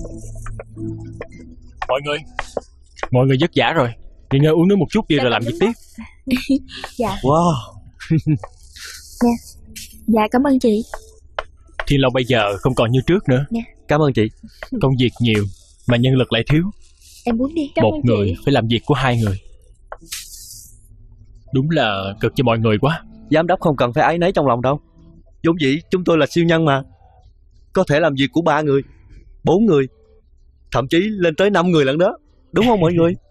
Mọi người vất vả rồi, nghỉ ngơi uống nước một chút đi rồi làm việc tiếp. Dạ. Wow. Dạ. Dạ cảm ơn chị. Thiên Long bây giờ không còn như trước nữa. Dạ. Cảm ơn chị. Công việc nhiều mà nhân lực lại thiếu. Em muốn đi. Một người phải làm việc của hai người. Đúng là cực cho mọi người quá. Giám đốc không cần phải áy náy trong lòng đâu. Vốn dĩ chúng tôi là siêu nhân mà, có thể làm việc của 3 người, 4 người, thậm chí lên tới 5 người lận đó. Đúng không mọi người?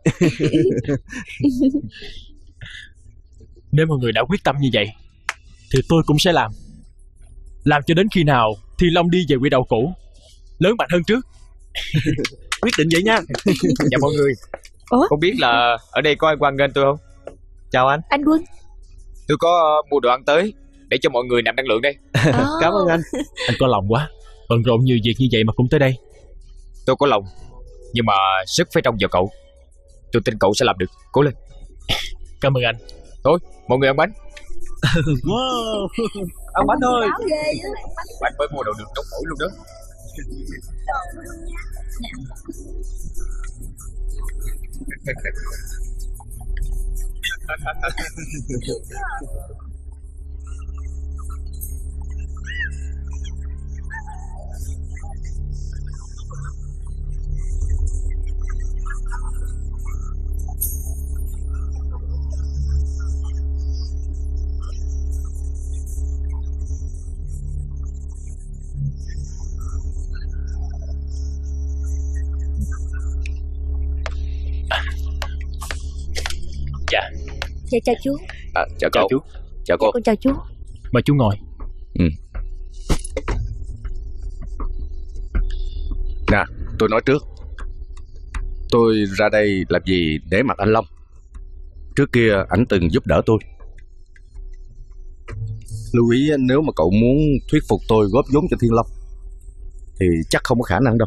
Nếu mọi người đã quyết tâm như vậy thì tôi cũng sẽ làm. Làm cho đến khi nào Thiên Long đi về quỹ đạo cũ, lớn mạnh hơn trước. Quyết định vậy nha. Dạ mọi người. Không biết là ở đây có ai hoan nghênh tôi không? Chào anh. Anh Quân. Tôi có mua đồ ăn tới để cho mọi người nạp năng lượng đây. Cảm ơn anh. Anh có lòng quá, bận rộn nhiều việc như vậy mà cũng tới đây. Tôi có lòng, nhưng mà sức phải trông vào cậu. Tôi tin cậu sẽ làm được, cố lên. Cảm ơn anh. Thôi, mọi người ăn bánh. Wow. Ăn bánh thôi. Bánh mới mua đồ được nóng hổi luôn đó. Dạ chào chú. Chào cậu. Chào chú. Chào cô. Dạ, con chào chú. Mời chú ngồi. Nè, tôi nói trước, tôi ra đây làm gì để mặt anh Long. Trước kia ảnh từng giúp đỡ tôi. Lưu ý, nếu mà cậu muốn thuyết phục tôi góp vốn cho Thiên Long thì chắc không có khả năng đâu.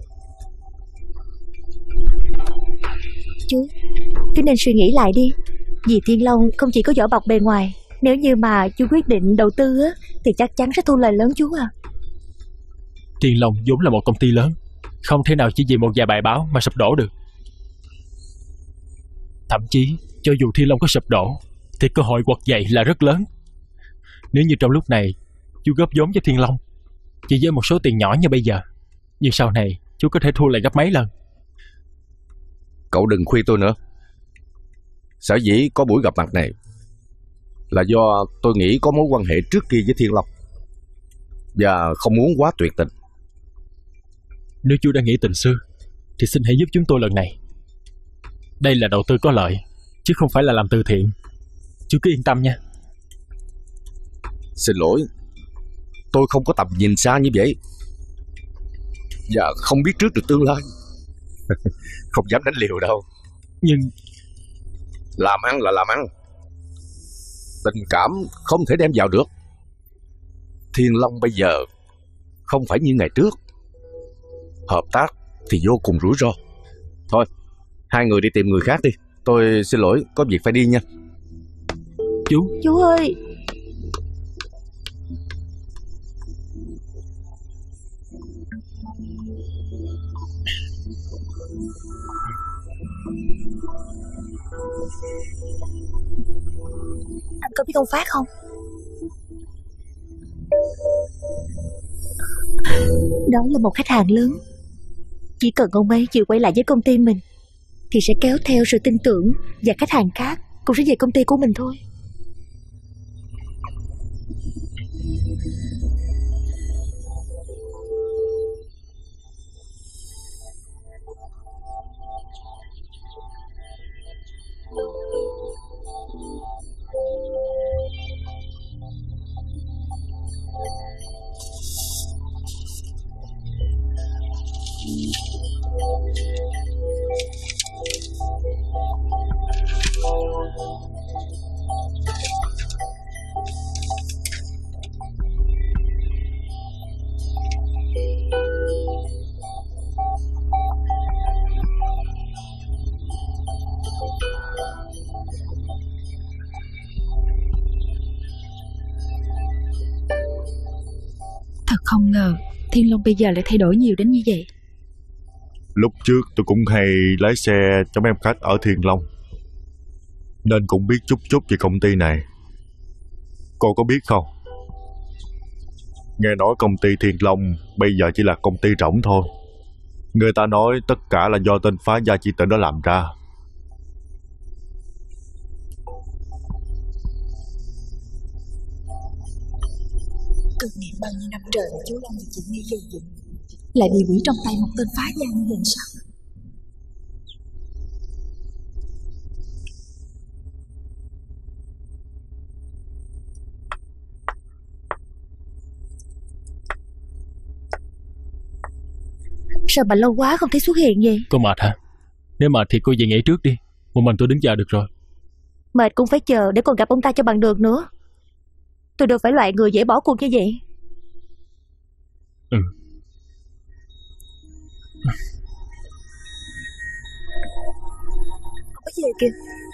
Chú cứ nên suy nghĩ lại đi. Vì Thiên Long không chỉ có vỏ bọc bề ngoài. Nếu như mà chú quyết định đầu tư á, thì chắc chắn sẽ thu lời lớn chú à. Thiên Long vốn là một công ty lớn, không thể nào chỉ vì một vài bài báo mà sụp đổ được. Thậm chí cho dù Thiên Long có sụp đổ thì cơ hội quật dậy là rất lớn. Nếu như trong lúc này chú góp vốn cho Thiên Long chỉ với một số tiền nhỏ như bây giờ, nhưng sau này chú có thể thu lại gấp mấy lần. Cậu đừng khuyên tôi nữa. Sở dĩ có buổi gặp mặt này là do tôi nghĩ có mối quan hệ trước kia với Thiên Long và không muốn quá tuyệt tình. Nếu chú đã nghĩ tình xưa thì xin hãy giúp chúng tôi lần này. Đây là đầu tư có lợi chứ không phải là làm từ thiện. Chú cứ yên tâm nha. Xin lỗi, tôi không có tầm nhìn xa như vậy và không biết trước được tương lai. Không dám đánh liều đâu. Nhưng làm ăn là làm ăn, tình cảm không thể đem vào được. Thiên Long bây giờ không phải như ngày trước, hợp tác thì vô cùng rủi ro. Thôi, hai người đi tìm người khác đi. Tôi xin lỗi, có việc phải đi nha. Chú ơi. Anh có biết ông Phát không? Đó là một khách hàng lớn. Chỉ cần ông ấy chịu quay lại với công ty mình thì sẽ kéo theo sự tin tưởng, và khách hàng khác cũng sẽ về công ty của mình thôi. Thật không ngờ Thiên Long bây giờ lại thay đổi nhiều đến như vậy. Lúc trước tôi cũng hay lái xe cho mấy em khách ở Thiên Long, nên cũng biết chút chút về công ty này. Cô có biết không, nghe nói công ty Thiên Long bây giờ chỉ là công ty rỗng thôi. Người ta nói tất cả là do tên phá gia chi Tịnh đó làm ra. Cực niệm bao nhiêu năm trời mà chú Long và chị Nghi gây dựng, lại bị quỷ trong tay một tên phá gia như vậy sao? Sao bà lâu quá không thấy xuất hiện vậy? Cô mệt hả? Nếu mệt thì cô về nghỉ trước đi, một mình tôi đứng chờ được rồi. Mệt cũng phải chờ để còn gặp ông ta cho bằng được nữa. Tôi đâu phải loại người dễ bỏ cuộc như vậy. Ừ. Có gì kìa.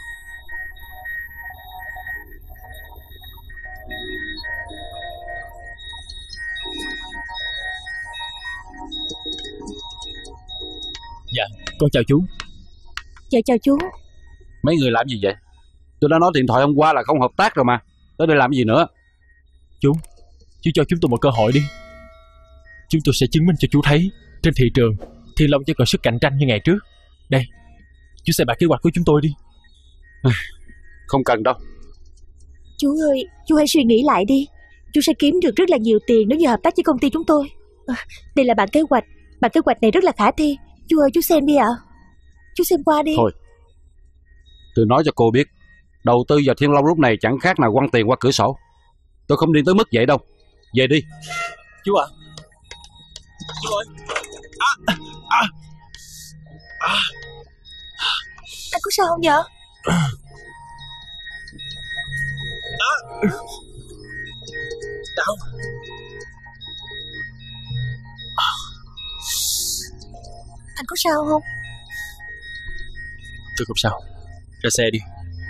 Dạ, con chào chú. Dạ chào chú. Mấy người làm gì vậy? Tôi đã nói điện thoại hôm qua là không hợp tác rồi mà. Tới đây làm gì nữa? Chú cho chúng tôi một cơ hội đi. Chúng tôi sẽ chứng minh cho chú thấy trên thị trường Thiên Long chỉ còn sức cạnh tranh như ngày trước. Đây, chú xem bản kế hoạch của chúng tôi đi. Không cần đâu. Chú ơi, chú hãy suy nghĩ lại đi. Chú sẽ kiếm được rất là nhiều tiền nếu như hợp tác với công ty chúng tôi. Đây là bản kế hoạch. Bản kế hoạch này rất là khả thi. Chú ơi, chú xem đi ạ. Chú xem qua đi. Thôi, tôi nói cho cô biết, đầu tư vào Thiên Long lúc này chẳng khác nào quăng tiền qua cửa sổ. Tôi không điên tới mức vậy đâu. Về đi. Chú ạ. Chú ơi. Anh có sao không vậy? Đau. Anh có sao không? Tôi không sao. Ra xe đi.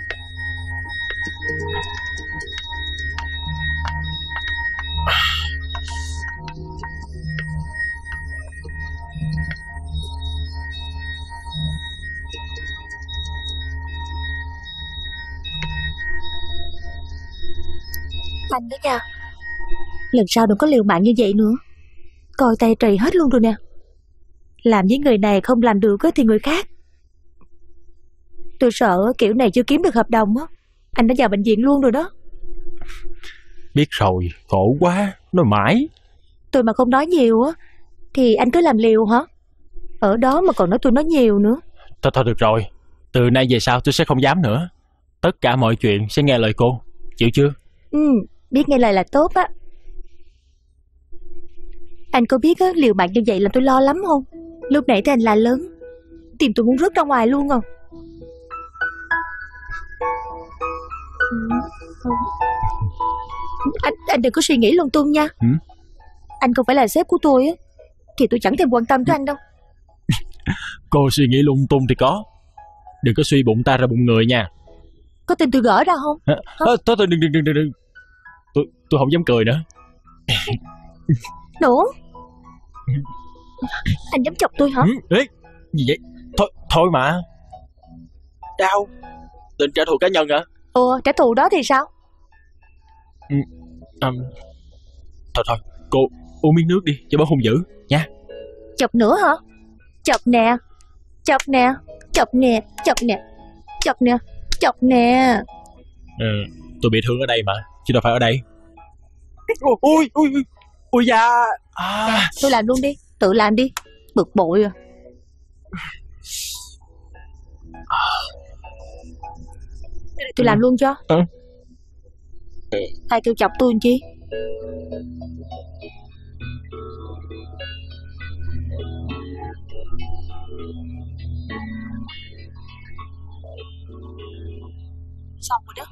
Anh đó nha, lần sau đừng có liều mạng như vậy nữa. Coi tay trầy hết luôn rồi nè. Làm với người này không làm được thì người khác. Tôi sợ kiểu này chưa kiếm được hợp đồng á, anh đã vào bệnh viện luôn rồi đó. Biết rồi, khổ quá, nói mãi. Tôi mà không nói nhiều á thì anh cứ làm liều hả? Ở đó mà còn nói tôi nói nhiều nữa. Thôi được rồi. Từ nay về sau tôi sẽ không dám nữa. Tất cả mọi chuyện sẽ nghe lời cô. Chịu chưa? Biết nghe lời là tốt á. Anh có biết á, liều mạng như vậy làm tôi lo lắm không? Lúc nãy thì anh là lớn, tim tôi muốn rớt ra ngoài luôn rồi. Anh đừng có suy nghĩ lung tung nha. Anh không phải là sếp của tôi á thì tôi chẳng thèm quan tâm tới anh đâu. Cô suy nghĩ lung tung thì có. Đừng có suy bụng ta ra bụng người nha. Có tin tôi gỡ ra không? Thôi đừng. Tôi không dám cười nữa. Nữa anh dám chọc tôi hả? Ê, gì vậy? Thôi mà. Đau. Định trả thù cá nhân hả? Trả thù đó thì sao? Thôi cô uống miếng nước đi cho bớt hung dữ nha. Chọc nữa hả? Chọc nè. Chọc nè. Chọc nè. Chọc nè. Chọc nè. Chọc nè. Tôi bị thương ở đây mà, chứ đâu phải ở đây. Ôi da. Tôi làm luôn đi. Tự làm đi. Bực bội à. Tôi làm luôn cho. Ai kêu chọc tôi làm chi? Xong rồi đó.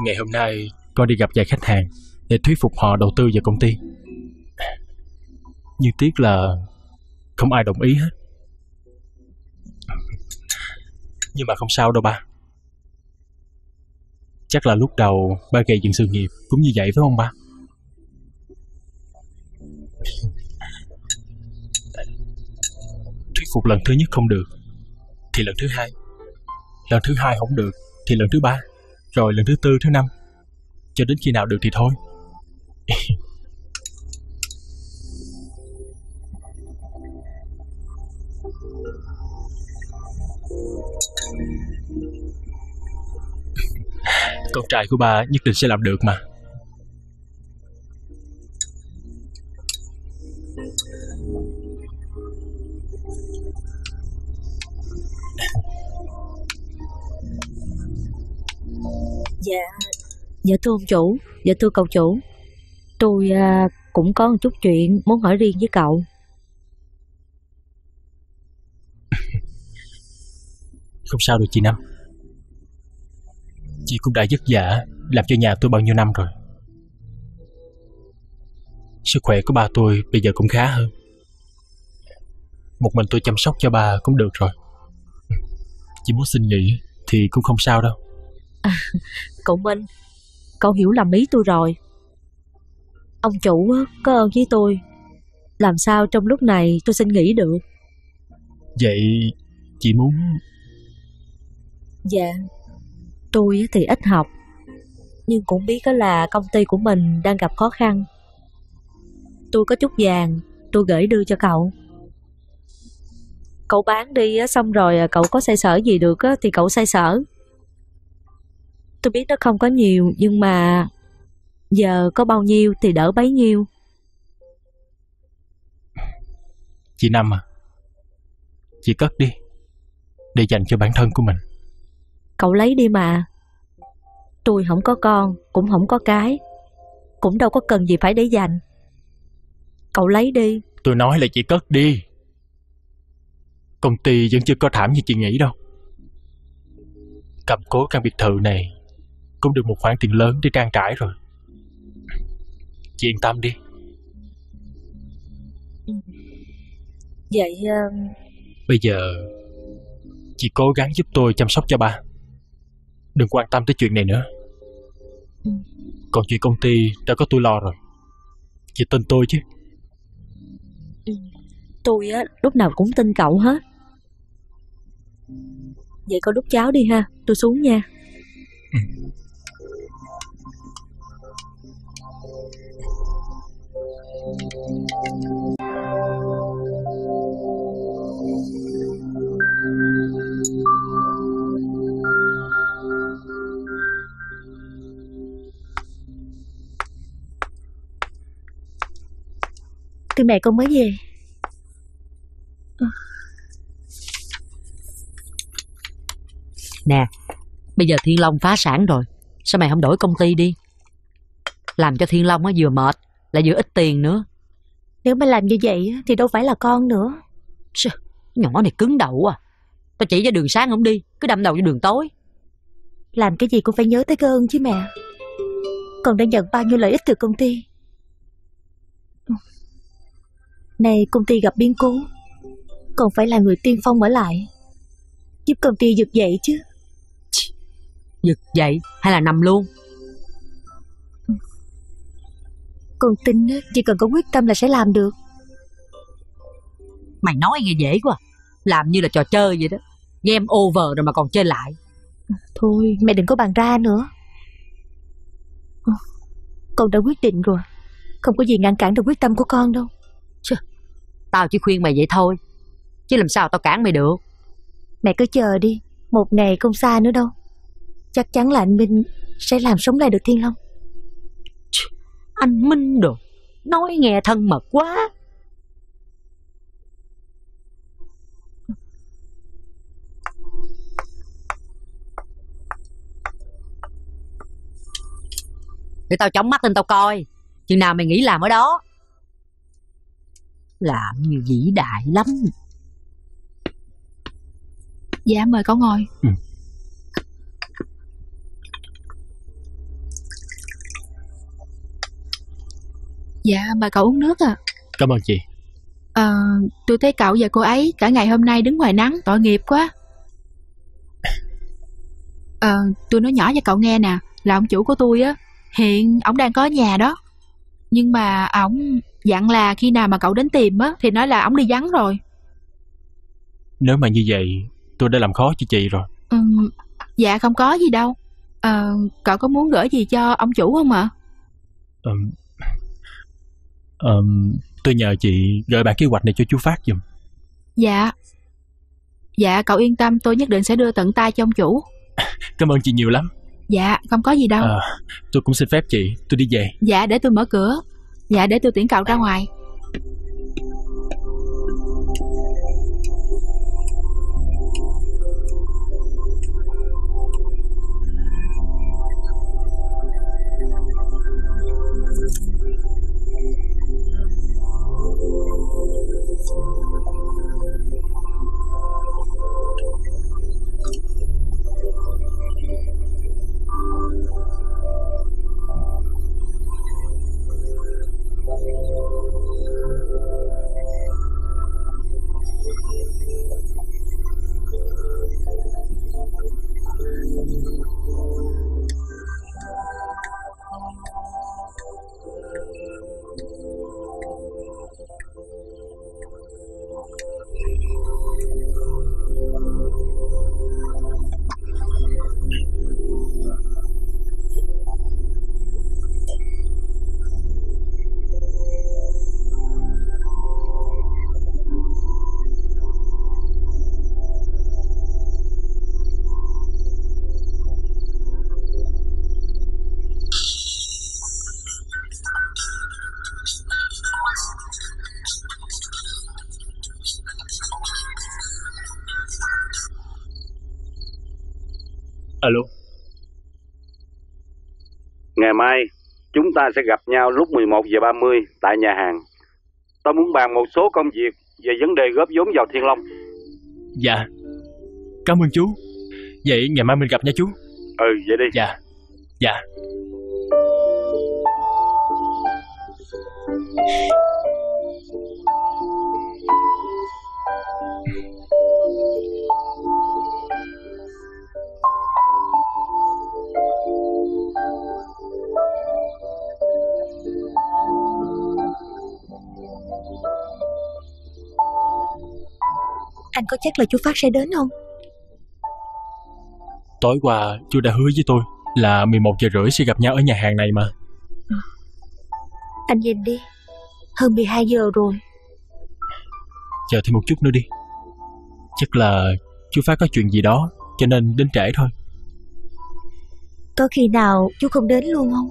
Ngày hôm nay con đi gặp vài khách hàng để thuyết phục họ đầu tư vào công ty. Nhưng tiếc là không ai đồng ý hết. Nhưng mà không sao đâu ba. Chắc là lúc đầu ba gây dựng sự nghiệp cũng như vậy phải không ba? Thuyết phục lần thứ nhất không được thì lần thứ hai, lần thứ hai không được thì lần thứ ba, rồi lần thứ tư, thứ năm, cho đến khi nào được thì thôi. Con trai của ba nhất định sẽ làm được mà. Dạ thưa ông chủ, dạ thưa cậu chủ. Tôi cũng có một chút chuyện muốn hỏi riêng với cậu. Không sao được chị Năm. Chị cũng đã vất vả làm cho nhà tôi bao nhiêu năm rồi. Sức khỏe của ba tôi bây giờ cũng khá hơn. Một mình tôi chăm sóc cho ba cũng được rồi. Chị muốn xin nghỉ thì cũng không sao đâu. Cậu Minh, cậu hiểu lầm ý tôi rồi. Ông chủ có ơn với tôi, làm sao trong lúc này tôi xin nghỉ được. Vậy chị muốn... Dạ, tôi thì ít học, nhưng cũng biết là công ty của mình đang gặp khó khăn. Tôi có chút vàng, tôi gửi đưa cho cậu. Cậu bán đi xong rồi cậu có xoay sở gì được thì cậu xoay sở. Tôi biết nó không có nhiều, nhưng mà giờ có bao nhiêu thì đỡ bấy nhiêu. Chị Năm à, chị cất đi, để dành cho bản thân của mình. Cậu lấy đi mà. Tôi không có con, cũng không có cái, cũng đâu có cần gì phải để dành. Cậu lấy đi. Tôi nói là chị cất đi. Công ty vẫn chưa có thảm như chị nghĩ đâu. Cầm cố căn biệt thự này cũng được một khoản tiền lớn để trang trải rồi. Chị yên tâm đi. Vậy bây giờ chị cố gắng giúp tôi chăm sóc cho ba. Đừng quan tâm tới chuyện này nữa. Còn chuyện công ty đã có tôi lo rồi. Chị tin tôi chứ? Tôi lúc nào cũng tin cậu hết. Vậy cậu đút cháo đi ha, tôi xuống nha. Từ mẹ con mới về. Nè, bây giờ Thiên Long phá sản rồi, sao mày không đổi công ty đi? Làm cho Thiên Long vừa mệt, lại vừa ít tiền nữa. Nếu mà làm như vậy thì đâu phải là con nữa. Nhỏ này cứng đầu à. Tao chỉ cho đường sáng không đi, cứ đâm đầu cho đường tối. Làm cái gì cũng phải nhớ tới cái ơn chứ mẹ. Con đã nhận bao nhiêu lợi ích từ công ty. Này công ty gặp biến cố, còn phải là người tiên phong ở lại, giúp công ty vực dậy chứ. Vực dậy hay là nằm luôn? Con tin chỉ cần có quyết tâm là sẽ làm được. Mày nói nghe dễ quá, làm như là trò chơi vậy đó. Game over rồi mà còn chơi lại. Thôi mẹ đừng có bàn ra nữa. Con đã quyết định rồi, không có gì ngăn cản được quyết tâm của con đâu. Tao chỉ khuyên mày vậy thôi, chứ làm sao tao cản mày được. Mẹ cứ chờ đi, một ngày không xa nữa đâu. Chắc chắn là anh Minh sẽ làm sống lại được Thiên Long. Anh Minh đồ, nói nghe thân mật quá. Để tao chống mắt lên tao coi, chừng nào mày nghĩ làm ở đó. Làm như vĩ đại lắm. Dạ mời cậu ngồi. Dạ mời cậu uống nước à. Cảm ơn chị. Tôi thấy cậu và cô ấy cả ngày hôm nay đứng ngoài nắng, tội nghiệp quá. Tôi nói nhỏ cho cậu nghe nè, là ông chủ của tôi á, hiện ổng đang có ở nhà đó. Nhưng mà ổng dặn là khi nào mà cậu đến tìm á thì nói là ổng đi vắng rồi. Nếu mà như vậy tôi đã làm khó cho chị rồi. Dạ không có gì đâu. Cậu có muốn gửi gì cho ông chủ không ạ? Tôi nhờ chị gửi bản kế hoạch này cho chú Phát giùm. Dạ cậu yên tâm, tôi nhất định sẽ đưa tận tay cho ông chủ. Cảm ơn chị nhiều lắm. Dạ không có gì đâu. Tôi cũng xin phép chị, tôi đi về. Dạ để tôi mở cửa. Dạ để tôi tiễn cậu ra ngoài. Alo. Ngày mai chúng ta sẽ gặp nhau lúc 11:30 tại nhà hàng. Tôi muốn bàn một số công việc về vấn đề góp vốn vào Thiên Long. Dạ. Cảm ơn chú. Vậy ngày mai mình gặp nha chú. Vậy đi. Dạ. Dạ. Anh có chắc là chú Phát sẽ đến không? Tối qua chú đã hứa với tôi là 11:30 sẽ gặp nhau ở nhà hàng này mà. Anh nhìn đi, hơn 12 giờ rồi. Chờ thêm một chút nữa đi. Chắc là chú Phát có chuyện gì đó cho nên đến trễ thôi. Có khi nào chú không đến luôn không?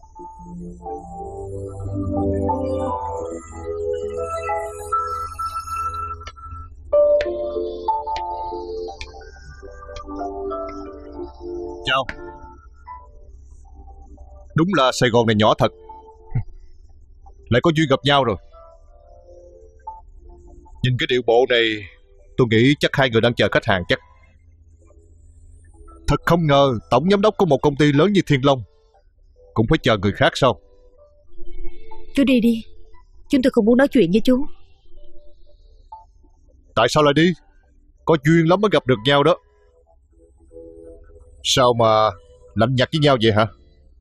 Chào. Đúng là Sài Gòn này nhỏ thật. Lại có duyên gặp nhau rồi. Nhìn cái điệu bộ này, tôi nghĩ chắc hai người đang chờ khách hàng chắc. Thật không ngờ tổng giám đốc của một công ty lớn như Thiên Long cũng phải chờ người khác sao? Chú đi đi, chúng tôi không muốn nói chuyện với chú. Tại sao lại đi? Có duyên lắm mới gặp được nhau đó. Sao mà lạnh nhạt với nhau vậy hả?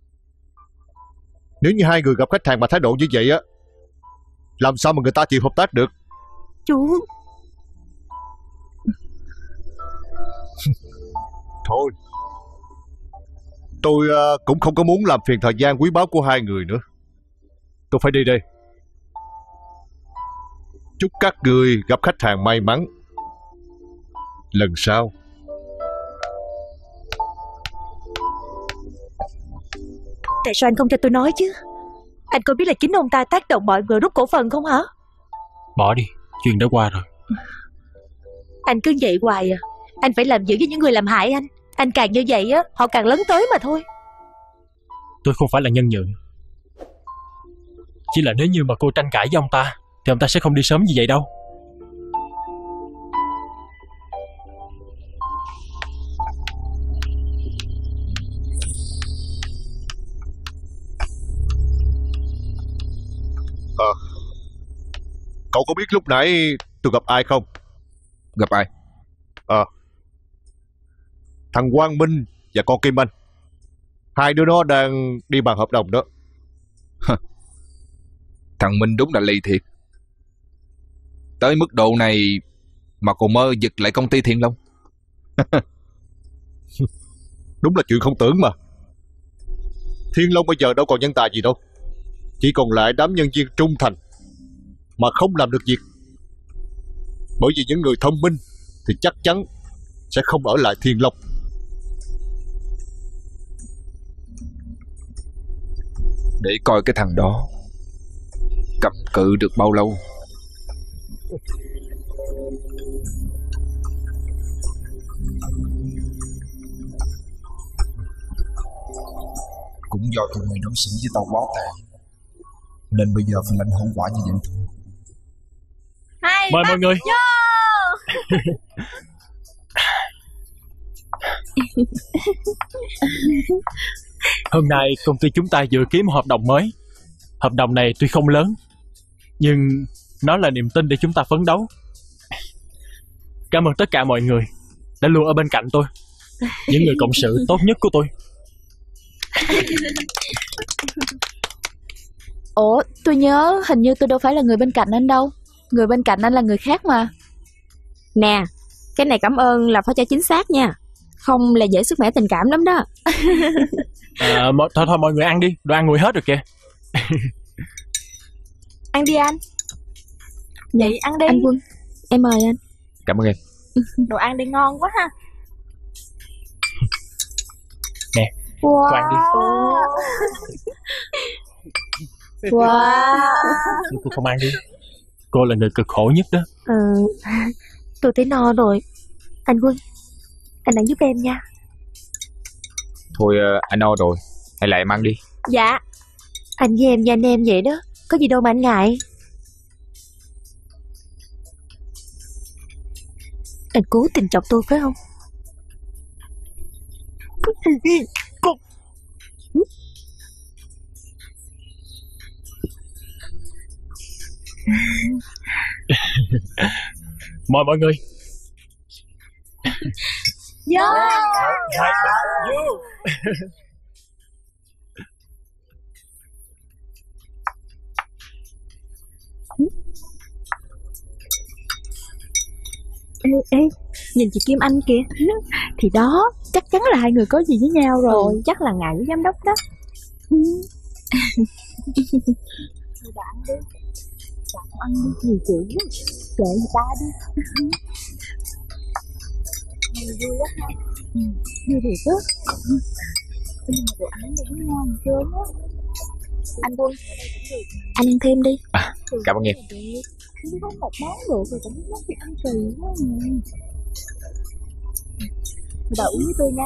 Nếu như hai người gặp khách hàng mà thái độ như vậy á, làm sao mà người ta chịu hợp tác được? Chú. Thôi, tôi cũng không có muốn làm phiền thời gian quý báu của hai người nữa. Tôi phải đi đây. Chúc các người gặp khách hàng may mắn. Lần sau. Tại sao anh không cho tôi nói chứ? Anh có biết là chính ông ta tác động mọi người rút cổ phần không hả? Bỏ đi, chuyện đã qua rồi. Anh cứ vậy hoài à. Anh phải làm giữ với những người làm hại anh. Anh càng như vậy á, họ càng lớn tới mà thôi. Tôi không phải là nhân nhượng. Chỉ là nếu như mà cô tranh cãi với ông ta thì ông ta sẽ không đi sớm như vậy đâu. Cậu có biết lúc nãy tôi gặp ai không? Gặp ai? Thằng Quang Minh và con Kim Anh. Hai đứa nó đang đi bàn hợp đồng đó. Thằng Minh đúng là lì thiệt. Tới mức độ này mà còn mơ giật lại công ty Thiên Long. Đúng là chuyện không tưởng mà. Thiên Long bây giờ đâu còn nhân tài gì đâu. Chỉ còn lại đám nhân viên trung thành mà không làm được việc. Bởi vì những người thông minh thì chắc chắn sẽ không ở lại Thiên Long. Để coi cái thằng đó cầm cự được bao lâu. Cũng do tụi mày đối xử với tao quá tệ, nên bây giờ phải lãnh hậu quả như vậy thôi. Mời mọi người. Hôm nay công ty chúng ta vừa ký một hợp đồng mới. Hợp đồng này tuy không lớn, nhưng nó là niềm tin để chúng ta phấn đấu. Cảm ơn tất cả mọi người đã luôn ở bên cạnh tôi, những người cộng sự tốt nhất của tôi. Ủa, tôi nhớ hình như tôi đâu phải là người bên cạnh anh đâu. Người bên cạnh anh là người khác mà. Nè, cái này cảm ơn là phải cho chính xác nha. Không là dễ sức mẻ tình cảm lắm đó. Thôi mọi người ăn đi, đồ ăn nguội hết rồi kìa. Ăn đi anh. Vậy ăn đi. Anh Quân, em mời anh. Cảm ơn em. Đồ ăn đi ngon quá ha. Nè, wow. Ăn đi. Wow. Tôi không ăn đi. Cô là người cực khổ nhất đó. Tôi thấy no rồi. Anh Quân, anh ăn giúp em nha. Thôi anh no rồi, hay là em ăn đi. Dạ. Anh với em và anh em vậy đó, có gì đâu mà anh ngại. Anh cố tình chọc tôi phải không? Mời mọi người. Vô. Ê, nhìn chị Kim Anh kìa. Thì đó, chắc chắn là hai người có gì với nhau rồi. Chắc là ngại với giám đốc đó. Thôi bạn đi. Bạn ăn đi nhiều chuyện quá. Kệ người ta đi. Này vui quá ha. Vui thiệt á. Nhưng mà đồ ăn cũng ngon chơi á. Anh Quân, anh ăn thêm đi. Cảm ơn em. Không có một món được rồi cũng muốn đi ăn kỳ quá nè. Bà uống với tôi nha.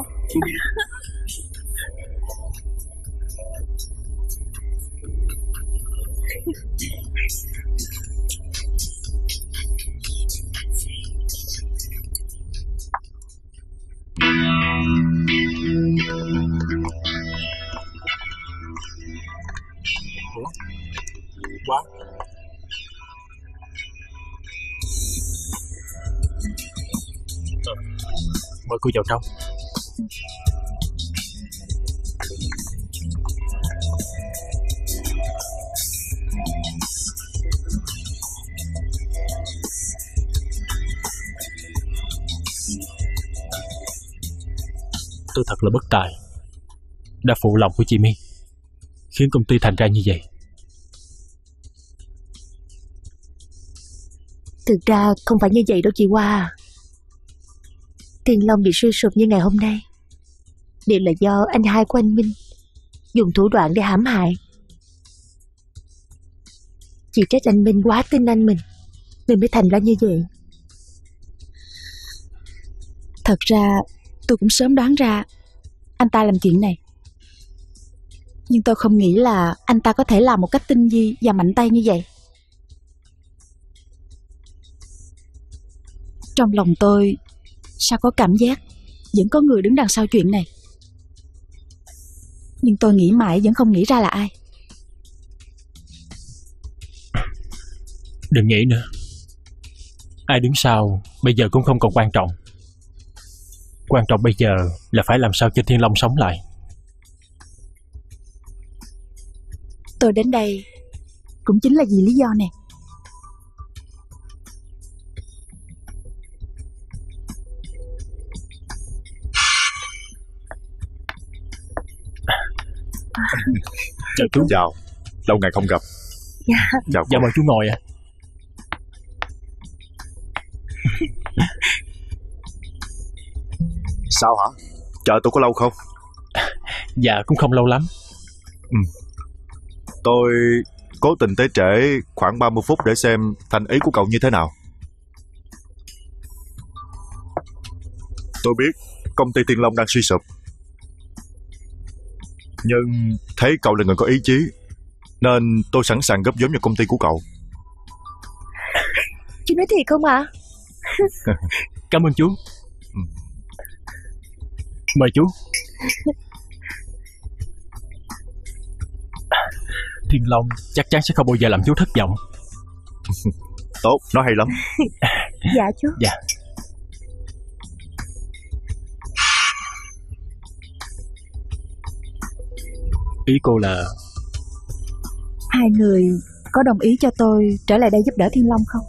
Quá. Mời cô vào trong. Tôi thật là bất tài, đã phụ lòng của chị My, khiến công ty thành ra như vậy. Thực ra không phải như vậy đâu chị Hoa. Thiên Long bị suy sụp như ngày hôm nay đều là do anh hai của anh Minh dùng thủ đoạn để hãm hại. Chỉ trách anh Minh quá tin anh mình nên mới thành ra như vậy. Thật ra tôi cũng sớm đoán ra anh ta làm chuyện này, nhưng tôi không nghĩ là anh ta có thể làm một cách tinh vi và mạnh tay như vậy. Trong lòng tôi sao có cảm giác vẫn có người đứng đằng sau chuyện này, nhưng tôi nghĩ mãi vẫn không nghĩ ra là ai. Đừng nghĩ nữa. Ai đứng sau bây giờ cũng không còn quan trọng. Quan trọng bây giờ là phải làm sao cho Thiên Long sống lại. Tôi đến đây cũng chính là vì lý do này. Chào chú. Chào, lâu ngày không gặp. Chào. Dạ mời chú ngồi ạ. Sao hả? Chờ tôi có lâu không? Dạ cũng không lâu lắm. Tôi cố tình tới trễ khoảng 30 phút để xem thành ý của cậu như thế nào. Tôi biết công ty Thiên Long đang suy sụp, nhưng thấy cậu là người có ý chí nên tôi sẵn sàng góp vốn vào công ty của cậu. Chú nói thiệt không ạ? Cảm ơn chú. Mời chú. Thiên Long chắc chắn sẽ không bao giờ làm chú thất vọng. Tốt, nó hay lắm. Dạ chú. Dạ. Ý cô là Hai người có đồng ý cho tôi trở lại đây giúp đỡ Thiên Long không?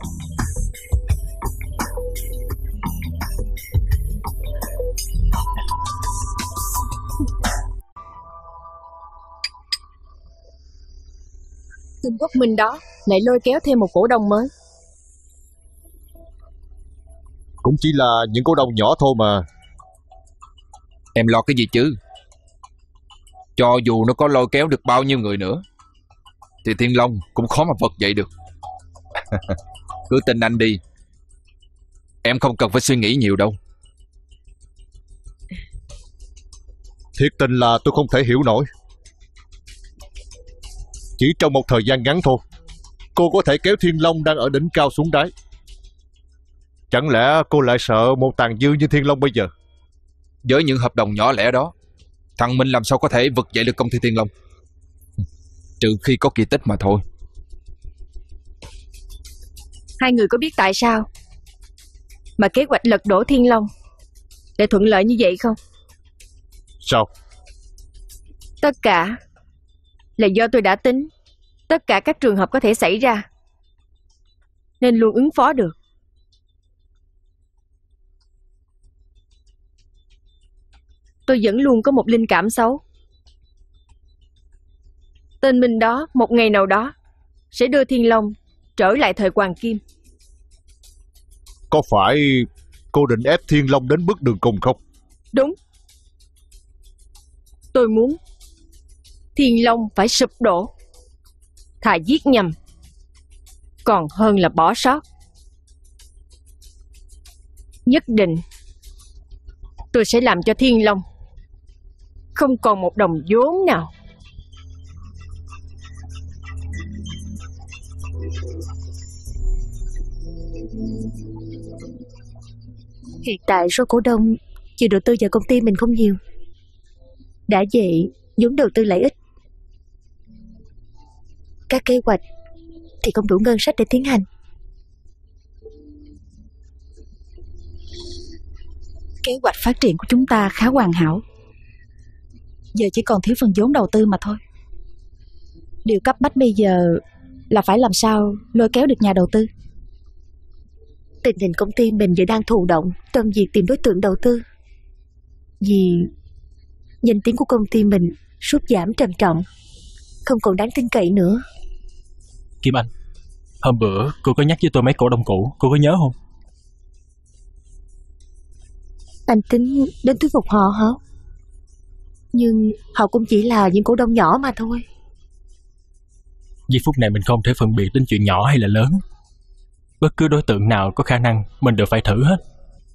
Tin Quốc Minh đó lại lôi kéo thêm một cổ đông mới. Cũng chỉ là những cổ đông nhỏ thôi mà. Em lo cái gì chứ? Cho dù nó có lôi kéo được bao nhiêu người nữa thì Thiên Long cũng khó mà vực dậy được. Cứ tin anh đi. Em không cần phải suy nghĩ nhiều đâu. Thiệt tình là tôi không thể hiểu nổi. Chỉ trong một thời gian ngắn thôi, cô có thể kéo Thiên Long đang ở đỉnh cao xuống đáy. Chẳng lẽ cô lại sợ một tàn dư như Thiên Long bây giờ? Với những hợp đồng nhỏ lẻ đó, thằng Minh làm sao có thể vực dậy được công ty Thiên Long? Trừ khi có kỳ tích mà thôi. Hai người có biết tại sao mà kế hoạch lật đổ Thiên Long lại thuận lợi như vậy không? Sao? Tất cả là do tôi đã tính tất cả các trường hợp có thể xảy ra, nên luôn ứng phó được. Tôi vẫn luôn có một linh cảm xấu. Tên Minh đó một ngày nào đó sẽ đưa Thiên Long trở lại thời hoàng kim. Có phải cô định ép Thiên Long đến bước đường cùng không? Đúng. Tôi muốn Thiên Long phải sụp đổ. Thà giết nhầm còn hơn là bỏ sót. Nhất định tôi sẽ làm cho Thiên Long không còn một đồng vốn nào. Hiện tại số cổ đông chịu đầu tư vào công ty mình không nhiều. Đã vậy vốn đầu tư lại ít. Các kế hoạch thì không đủ ngân sách để tiến hành. Kế hoạch phát triển của chúng ta khá hoàn hảo. Giờ chỉ còn thiếu phần vốn đầu tư mà thôi. Điều cấp bách bây giờ là phải làm sao lôi kéo được nhà đầu tư. Tình hình công ty mình giờ đang thụ động trong việc tìm đối tượng đầu tư. Vì danh tiếng của công ty mình sút giảm trầm trọng, không còn đáng tin cậy nữa. Kim Anh, hôm bữa cô có nhắc với tôi mấy cổ đông cũ, cô có nhớ không? Anh tính đến thuyết phục họ hả? Nhưng họ cũng chỉ là những cổ đông nhỏ mà thôi. Giây phút này mình không thể phân biệt đến chuyện nhỏ hay là lớn. Bất cứ đối tượng nào có khả năng mình đều phải thử hết.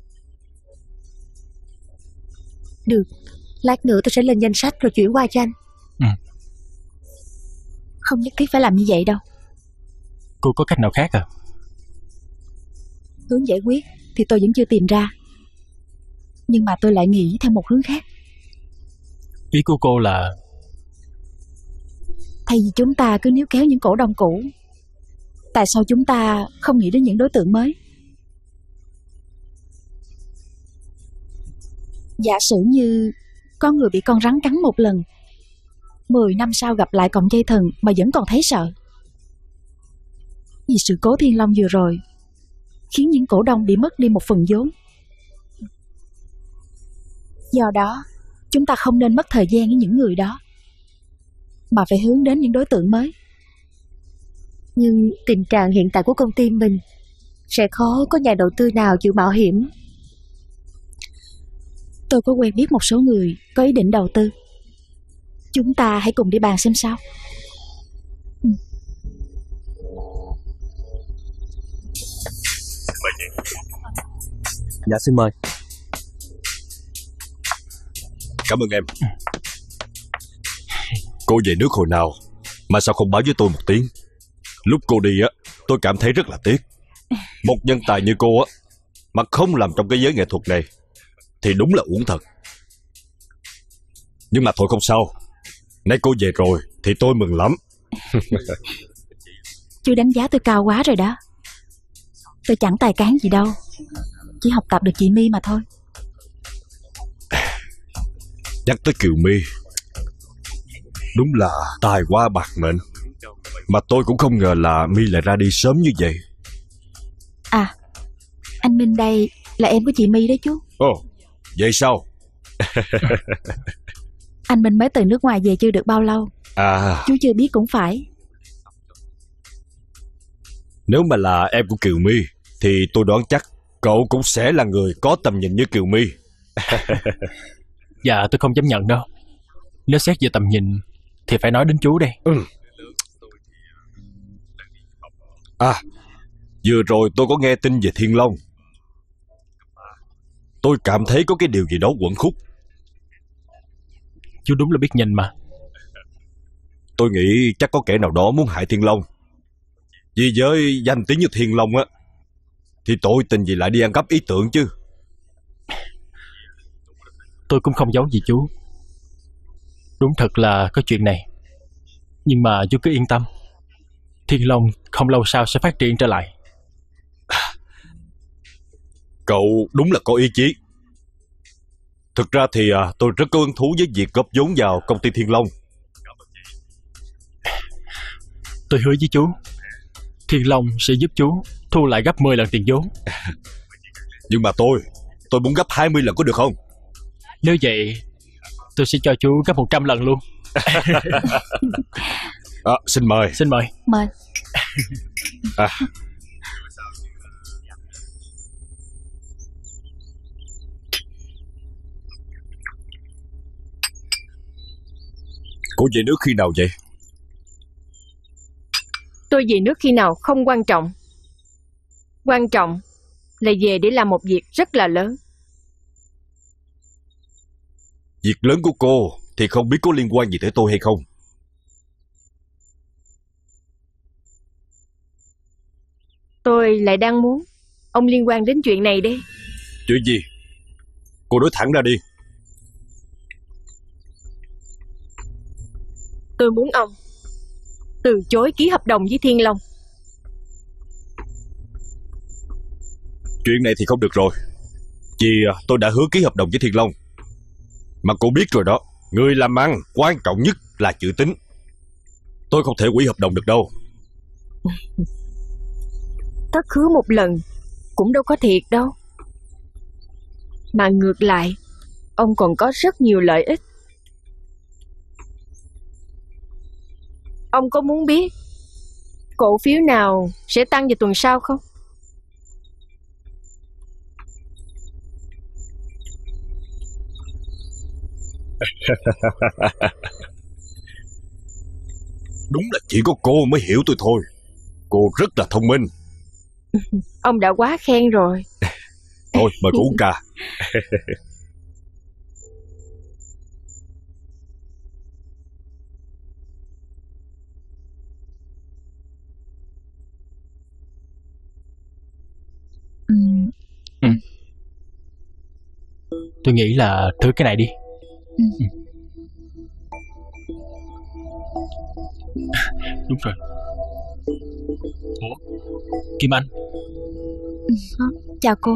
Được, lát nữa tôi sẽ lên danh sách rồi chuyển qua cho anh. Không nhất thiết phải làm như vậy đâu. Cô có cách nào khác à? Hướng giải quyết thì tôi vẫn chưa tìm ra, nhưng mà tôi lại nghĩ theo một hướng khác. Ý của cô là thay vì chúng ta cứ níu kéo những cổ đông cũ, Tại sao chúng ta không nghĩ đến những đối tượng mới? Giả sử như có người bị con rắn cắn một lần, 10 năm sau gặp lại cọng dây thừng mà vẫn còn thấy sợ. Vì sự cố Thiên Long vừa rồi khiến những cổ đông bị mất đi một phần vốn. Do đó, chúng ta không nên mất thời gian với những người đó, mà phải hướng đến những đối tượng mới. Nhưng tình trạng hiện tại của công ty mình sẽ khó có nhà đầu tư nào chịu mạo hiểm. Tôi có quen biết một số người có ý định đầu tư. Chúng ta hãy cùng đi bàn xem sao. Dạ xin mời. Cảm ơn em. Cô về nước hồi nào mà sao không báo với tôi một tiếng? Lúc cô đi á, tôi cảm thấy rất là tiếc. Một nhân tài như cô á mà không làm trong cái giới nghệ thuật này thì đúng là uổng thật. Nhưng mà thôi không sao, nay cô về rồi thì tôi mừng lắm. Chú đánh giá tôi cao quá rồi đó. Tôi chẳng tài cán gì đâu, chỉ học tập được chị My mà thôi. Nhắc tới Kiều My, đúng là tài qua bạc mệnh. Mà tôi cũng không ngờ là My lại ra đi sớm như vậy. À, anh Minh đây là em của chị My đấy chú. Ồ, vậy sao? Anh Minh mới từ nước ngoài về chưa được bao lâu. À, chú chưa biết cũng phải. Nếu mà là em của Kiều My thì tôi đoán chắc cậu cũng sẽ là người có tầm nhìn như Kiều My. Dạ tôi không dám nhận đâu. Nếu xét về tầm nhìn thì phải nói đến chú đây. À, vừa rồi tôi có nghe tin về Thiên Long. Tôi cảm thấy có cái điều gì đó uẩn khúc. Chú đúng là biết nhìn mà. Tôi nghĩ chắc có kẻ nào đó muốn hại Thiên Long. Vì với danh tiếng như Thiên Long á thì tội tình gì lại đi ăn cắp ý tưởng chứ. Tôi cũng không giấu gì chú. Đúng thật là có chuyện này. Nhưng mà chú cứ yên tâm, Thiên Long không lâu sau sẽ phát triển trở lại. Cậu đúng là có ý chí. Thực ra thì tôi rất có hứng thú với việc góp vốn vào công ty Thiên Long. Tôi hứa với chú, Thiên Long sẽ giúp chú thu lại gấp 10 lần tiền vốn. Nhưng mà tôi muốn gấp 20 lần có được không? Nếu vậy tôi sẽ cho chú gấp 100 lần luôn. Xin mời. Xin mời. Mời. Cô về nước khi nào vậy? Tôi về nước khi nào không quan trọng. Quan trọng là về để làm một việc rất là lớn. Việc lớn của cô thì không biết có liên quan gì tới tôi hay không? Tôi lại đang muốn ông liên quan đến chuyện này đi. Chuyện gì? Cô nói thẳng ra đi. Tôi muốn ông từ chối ký hợp đồng với Thiên Long. Chuyện này thì không được rồi. Vì tôi đã hứa ký hợp đồng với Thiên Long. Mà cô biết rồi đó, người làm ăn quan trọng nhất là chữ tín. Tôi không thể hủy hợp đồng được đâu. Tất hứa một lần cũng đâu có thiệt đâu. Mà ngược lại, ông còn có rất nhiều lợi ích. Ông có muốn biết cổ phiếu nào sẽ tăng vào tuần sau không? Đúng là chỉ có cô mới hiểu tôi thôi. Cô rất là thông minh. Ông đã quá khen rồi. Thôi mời cô uống trà. Tôi nghĩ là thử cái này đi. Đúng rồi. Ủa, Kim Anh. Chào cô.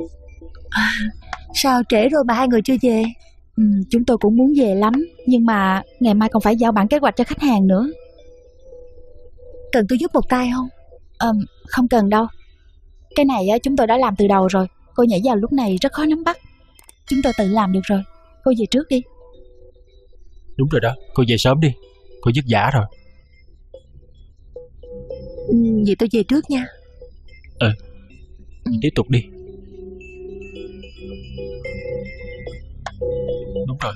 Sao trễ rồi mà hai người chưa về? Chúng tôi cũng muốn về lắm, nhưng mà ngày mai còn phải giao bản kế hoạch cho khách hàng nữa. Cần tôi giúp một tay không? Không cần đâu. Cái này chúng tôi đã làm từ đầu rồi. Cô nhảy vào lúc này rất khó nắm bắt. Chúng tôi tự làm được rồi. Cô về trước đi. Đúng rồi đó, cô về sớm đi. Cô vất vả rồi. Vậy tôi về trước nha. Tiếp tục đi. Đúng rồi.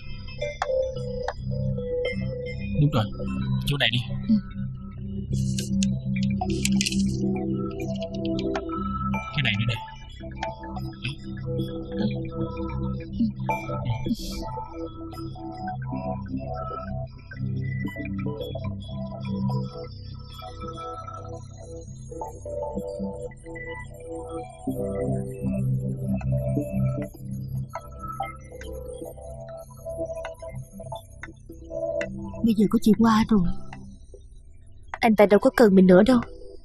Đúng rồi, chỗ này đi. Cái này nữa nè. Bây giờ có chị qua rồi. Anh ta đâu có cần mình nữa đâu.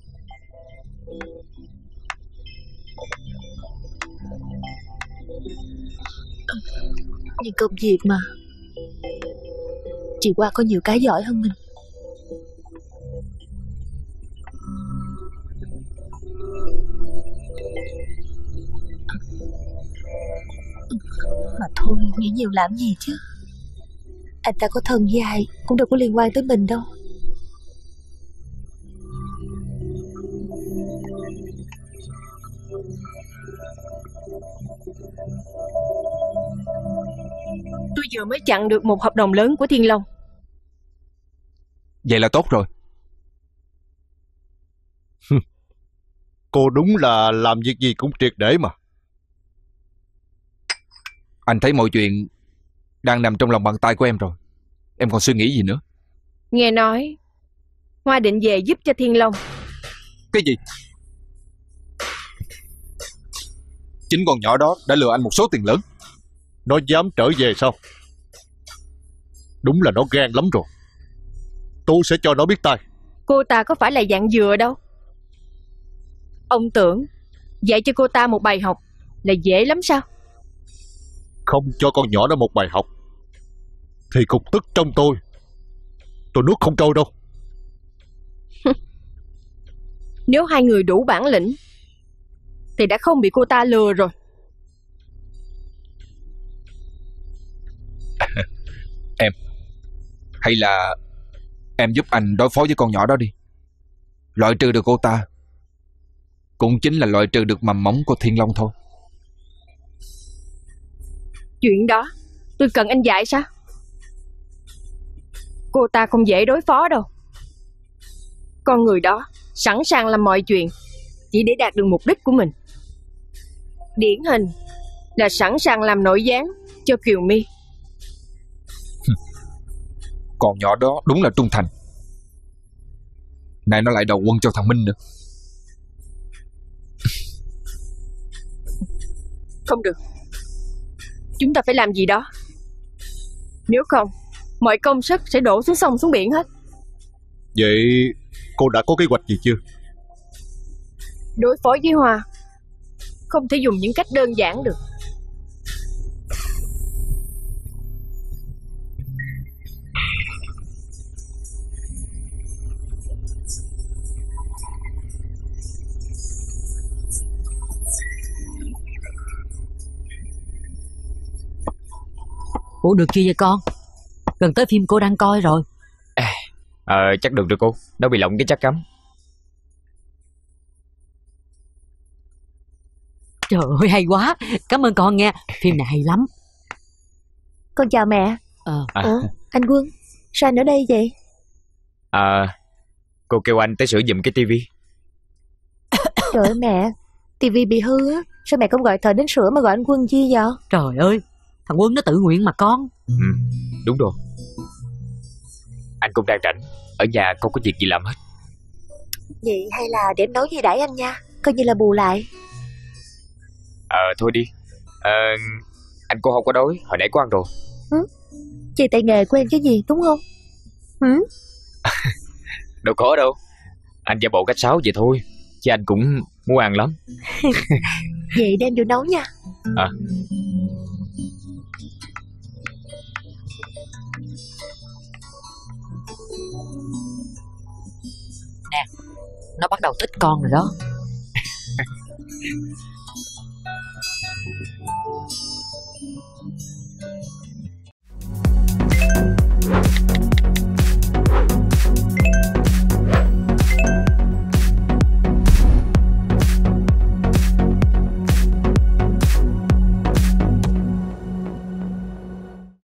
Nhưng công việc mà, chị qua có nhiều cái giỏi hơn mình. Mà thôi, nghĩ nhiều làm gì chứ. Anh ta có thân với ai cũng đâu có liên quan tới mình đâu. Tôi vừa mới chặn được một hợp đồng lớn của Thiên Long. Vậy là tốt rồi. Cô đúng là làm việc gì cũng triệt để mà. Anh thấy mọi chuyện đang nằm trong lòng bàn tay của em rồi. Em còn suy nghĩ gì nữa? Nghe nói Hoa định về giúp cho Thiên Long. Cái gì? Chính con nhỏ đó đã lừa anh một số tiền lớn. Nó dám trở về sao? Đúng là nó gan lắm rồi. Tôi sẽ cho nó biết tay. Cô ta có phải là dạng dừa đâu. Ông tưởng dạy cho cô ta một bài học là dễ lắm sao? Không cho con nhỏ đó một bài học thì cục tức trong tôi nuốt không trôi đâu. Nếu hai người đủ bản lĩnh thì đã không bị cô ta lừa rồi. Em, hay là em giúp anh đối phó với con nhỏ đó đi. Loại trừ được cô ta cũng chính là loại trừ được mầm móng của Thiên Long thôi. Chuyện đó tôi cần anh dạy sao? Cô ta không dễ đối phó đâu. Con người đó sẵn sàng làm mọi chuyện chỉ để đạt được mục đích của mình. Điển hình là sẵn sàng làm nội gián cho Kiều My. Con nhỏ đó đúng là trung thành. Này nó lại đầu quân cho thằng Minh nữa. Không được, chúng ta phải làm gì đó. Nếu không, mọi công sức sẽ đổ xuống sông xuống biển hết. Vậy cô đã có kế hoạch gì chưa? Đối phó với Hoa không thể dùng những cách đơn giản được. Ủa được chưa vậy con? Gần tới phim cô đang coi rồi. Chắc được rồi cô. Nó bị lỏng cái chất cấm. Trời ơi hay quá. Cảm ơn con nha. Phim này hay lắm. Con chào mẹ. Ủa anh Quân, sao anh ở đây vậy? Cô kêu anh tới sửa giùm cái tivi. Trời ơi mẹ, tivi bị hư á. Sao mẹ không gọi thợ đến sửa mà gọi anh Quân chi vậy? Trời ơi, thằng Quân nó tự nguyện mà con. Đúng rồi. Anh cũng đang rảnh, ở nhà không có việc gì làm hết. Vậy hay là để em nấu gì đãi anh nha, coi như là bù lại. Thôi đi. Anh cô không có đói, hồi nãy có ăn rồi. Chị tay nghề của em chứ gì đúng không? Đâu có đâu. Anh giả bộ cách sáo vậy thôi, chứ anh cũng muốn ăn lắm. Vậy đem vô nấu nha. À. Nè, nó bắt đầu tích con rồi đó.